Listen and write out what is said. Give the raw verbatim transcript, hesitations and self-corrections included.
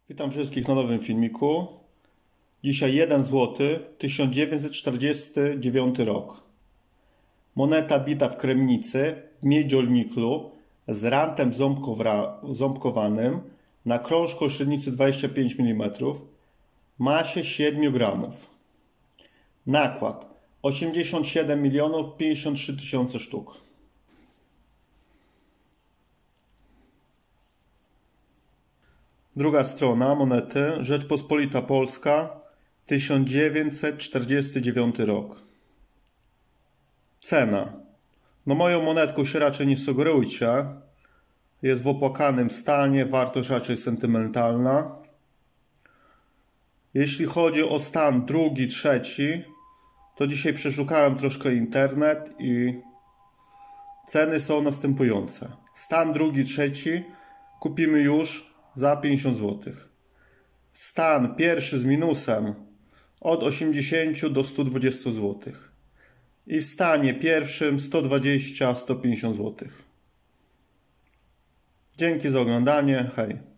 Witam wszystkich na nowym filmiku. Dzisiaj jeden złoty, tysiąc dziewięćset czterdziesty dziewiąty rok. Moneta bita w kremnicy, w miedziolniklu, z rantem ząbkowanym, na krążku o średnicy dwadzieścia pięć milimetrów, masie siedem gramów. Nakład osiemdziesiąt siedem milionów pięćdziesiąt trzy tysiące sztuk. Druga strona monety, Rzeczpospolita Polska, tysiąc dziewięćset czterdziesty dziewiąty rok. Cena. No moją monetką się raczej nie sugerujcie. Jest w opłakanym stanie, wartość raczej sentymentalna. Jeśli chodzi o stan drugi, trzeci, to dzisiaj przeszukałem troszkę internet i ceny są następujące. Stan drugi, trzeci kupimy już za pięćdziesiąt złotych. Stan pierwszy z minusem od osiemdziesięciu do stu dwudziestu złotych. I w stanie pierwszym sto dwadzieścia do stu pięćdziesięciu złotych. Dzięki za oglądanie. Hej.